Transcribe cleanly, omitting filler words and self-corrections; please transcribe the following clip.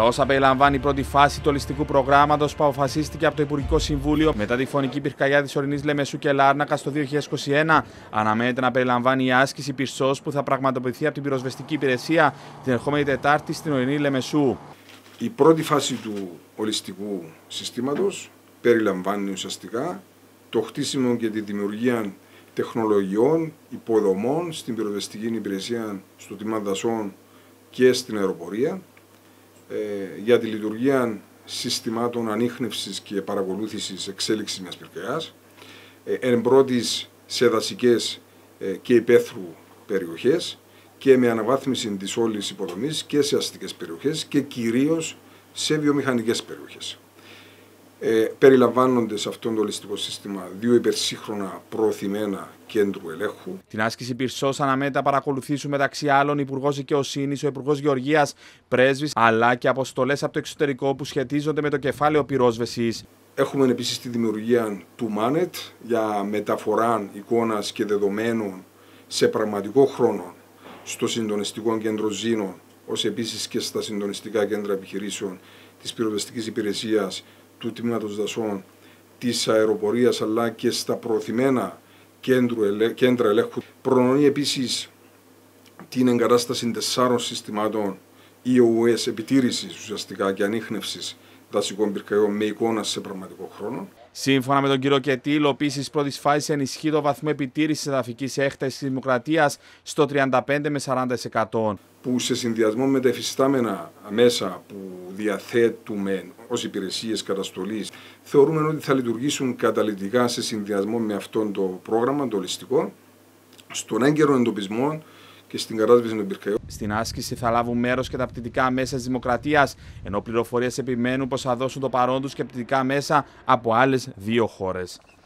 Στα όσα περιλαμβάνει η πρώτη φάση του ολιστικού προγράμματος που αποφασίστηκε από το Υπουργικό Συμβούλιο μετά τη φωνική πυρκαγιά της ορεινής Λεμεσού και Λάρνακας το 2021, αναμένεται να περιλαμβάνει η άσκηση πυρσός που θα πραγματοποιηθεί από την πυροσβεστική υπηρεσία την ερχόμενη Τετάρτη στην ορεινή Λεμεσού. Η πρώτη φάση του ολιστικού συστήματος περιλαμβάνει ουσιαστικά το χτίσιμο και τη δημιουργία τεχνολογιών, υποδομών στην πυροσβεστική υπηρεσία στο τμήμα δασών και στην αεροπορία, για τη λειτουργία συστημάτων ανίχνευσης και παρακολούθησης εξέλιξης μιας πυρκαγιάς, εν πρώτης σε δασικές και υπαίθρου περιοχές και με αναβάθμιση της όλης υποδομής και σε αστικές περιοχές και κυρίως σε βιομηχανικές περιοχές. Περιλαμβάνονται σε αυτό το ολιστικό σύστημα 2 υπερσύγχρονα προωθημένα κέντρου ελέγχου. Την άσκηση πυρσός αναμένεται να παρακολουθήσουν μεταξύ άλλων ο Υπουργός Δικαιοσύνης, ο Υπουργός Γεωργίας, πρέσβεις αλλά και αποστολές από το εξωτερικό που σχετίζονται με το κεφάλαιο πυρόσβεσης. Έχουμε επίσης τη δημιουργία του Μάνετ για μεταφορά εικόνας και δεδομένων σε πραγματικό χρόνο στο συντονιστικό κέντρο Ζήνων, ως επίσης και στα συντονιστικά κέντρα επιχειρήσεων της πυροσβεστικής υπηρεσίας, του τμήματος δασών, της αεροπορίας αλλά και στα προωθημένα κέντρα ελέγχου. Προνοεί επίσης την εγκατάσταση 4 συστημάτων EOS επιτήρησης ουσιαστικά και ανίχνευσης δασικών πυρκαγιών με εικόνα σε πραγματικό χρόνο. Σύμφωνα με τον κύριο Κετή, η υλοποίηση της πρώτης φάσης ενισχύει το βαθμό επιτήρησης εδαφικής έκτασης της Δημοκρατίας στο 35 με 40%. Που σε συνδυασμό με τα εφιστάμενα μέσα που διαθέτουμε ως υπηρεσίες καταστολής, θεωρούμε ότι θα λειτουργήσουν καταλυτικά σε συνδυασμό με αυτό το πρόγραμμα, το ολιστικό, στον έγκαιρο εντοπισμό και στην κατάσβεση των πυρκαγιών. Στην άσκηση θα λάβουν μέρος και τα πτυτικά μέσα της Δημοκρατίας, ενώ πληροφορίες επιμένουν πως θα δώσουν το παρόν τους και πτυτικά μέσα από άλλες 2 χώρες.